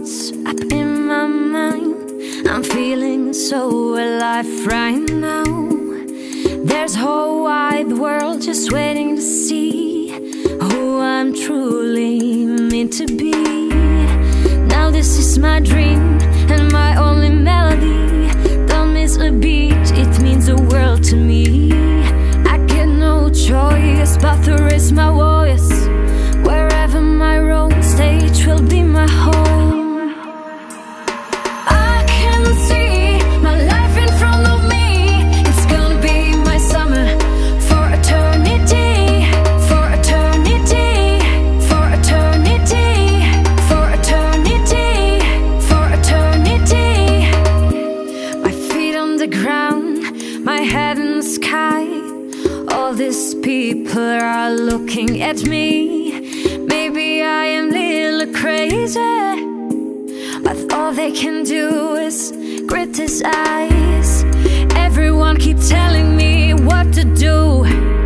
thoughts up in my mind. I'm feeling so alive right now. There's a whole wide world just waiting to see who I'm truly meant to be. Now this is my dream and my only melody. Don't miss a beat, it means the world to me. I get no choice but to raise my voice. Wherever my road stage will be my home. I can see my life in front of me. It's gonna be my summer for eternity, for eternity, for eternity, for eternity, for eternity. My feet on the ground, my head in the sky. All these people are looking at me. Maybe I am a little crazy, but all they can do is criticize. Everyone keep telling me what to do.